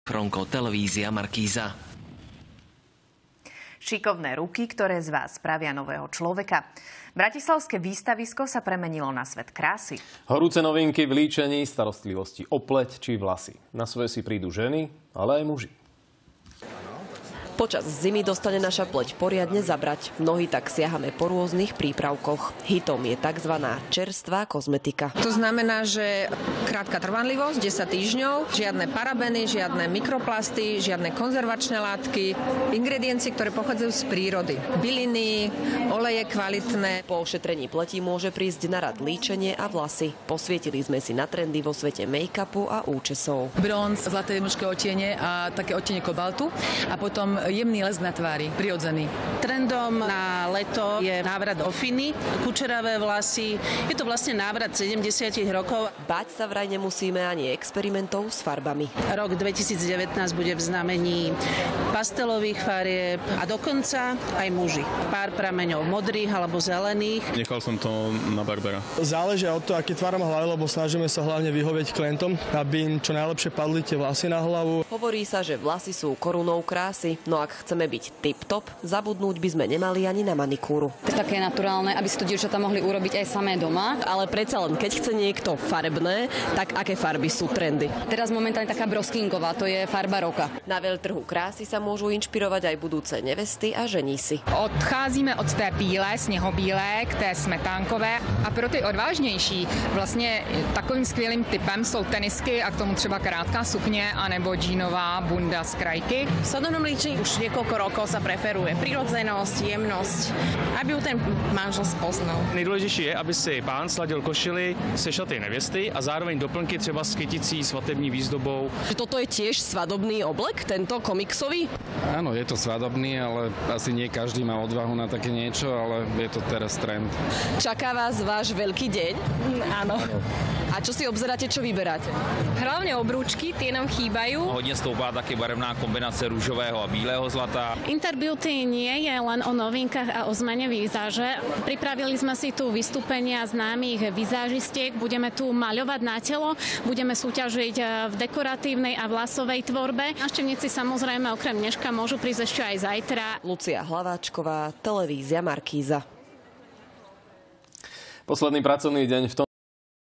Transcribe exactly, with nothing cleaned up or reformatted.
Fronko, televízia Markíza. Šikovné ruky, ktoré z vás spravia nového človeka. Bratislavské výstavisko sa premenilo na svet krásy. Horúce novinky v líčení, starostlivosti o pleť či vlasy. Na svoje si prídu ženy, ale aj muži. Počas zimy dostane naša pleť poriadne zabrať. Mnohí tak siahame po rôznych prípravkoch. Hitom je tzv. Čerstvá kozmetika. To znamená, že krátka trvanlivosť, desať týždňov, žiadne parabeny, žiadne mikroplasty, žiadne konzervačné látky, ingrediencie, ktoré pochádzajú z prírody. Byliny, oleje kvalitné. Po ošetrení pleti môže prísť na rad líčenie a vlasy. Posvietili sme si na trendy vo svete make-upu a účesov. Bronz, zlaté mužské odtiene a také odtiene kobaltu a potom jemný lesk na tvári, prirodzený. Trendom na leto je návrat ofiny, kučeravé vlasy. Je to vlastne návrat sedemdesiatich rokov. Báť sa vraj nemusíme ani experimentov s farbami. Rok dvetisícdevätnásť bude v znamení pastelových farieb a dokonca aj muži. Pár prameňov modrých alebo zelených. Nechal som to na barbera. Záleží od toho, aký tvar má hlavy, lebo snažíme sa hlavne vyhovieť klientom, aby im čo najlepšie padli tie vlasy na hlavu. Hovorí sa, že vlasy sú korunou krásy, no ak chceme byť tip-top, zabudnúť by sme nemali ani na manikúru. Také naturálne, aby si to dievčatá mohli urobiť aj samé doma. Ale predsa len, keď chce niekto farebné, tak aké farby sú trendy? Teraz momentálne taká broskinková, to je farba roka. Na veľtrhu krásy sa môžu inšpirovať aj budúce nevesty a ženísi. Odcházíme od té bílé, sněhobílé k té smetánkové a pro ty odvážnější vlastně takovým skvělým typem jsou tenisky a k tomu třeba krátká sukně anebo džínová bunda z krajky. V sadovnom líčení už niekoľko rokov sa preferuje prirodzenosť, jemnosť, aby ju ten manžel spoznal. Nejdůležitější je, aby si pán sladil košily se šaty nevěsty a zároveň doplnky třeba s kyticí svatební výzdobou. Toto je tiež svadobný oblek, tento komiksový? Áno, je to svadobný, ale asi nie každý má odvahu na také niečo, ale je to teraz trend. Čaká vás váš veľký deň? Áno. A čo si obzeráte, čo vyberáte? Hlavne obrúčky, tie nám chýbajú. Hodně stoupá taky barevná kombinace růžového a bílého zlata. Interbeauty nie je len o novinkách a o zmene vizáže. Pripravili sme si tu vystúpenia známych vizážistiek. Budeme tu maľovať na telo, budeme súťažiť v dekoratívnej a vlasovej tvorbe. Návštevníci samozrejme okrem dneška môžu prísť ešte aj zajtra. Lucia Hlaváčková, televízia Markíza. Posledný pracovný deň v tom